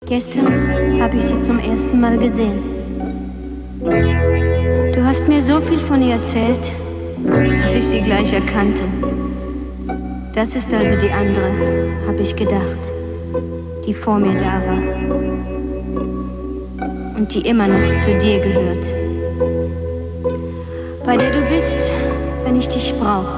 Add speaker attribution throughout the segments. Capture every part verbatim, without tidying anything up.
Speaker 1: Gestern habe ich sie zum ersten Mal gesehen. Du hast mir so viel von ihr erzählt, dass ich sie gleich erkannte. Das ist also die andere, habe ich gedacht, die vor mir da war und die immer noch zu dir gehört. Bei der du bist, wenn ich dich brauche,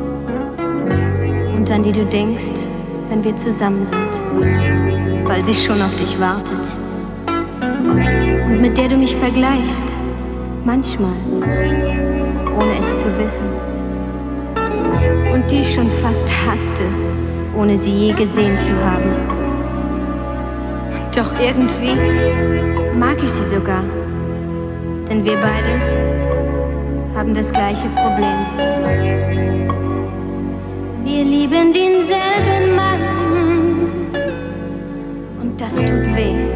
Speaker 1: und an die du denkst, wenn wir zusammen sind, weil sie schon auf dich wartet. Und mit der du mich vergleichst, manchmal, ohne es zu wissen. Und die ich schon fast hasste, ohne sie je gesehen zu haben. Doch irgendwie mag ich sie sogar, denn wir beide haben das gleiche Problem. Wir lieben denselben Mann und das tut weh.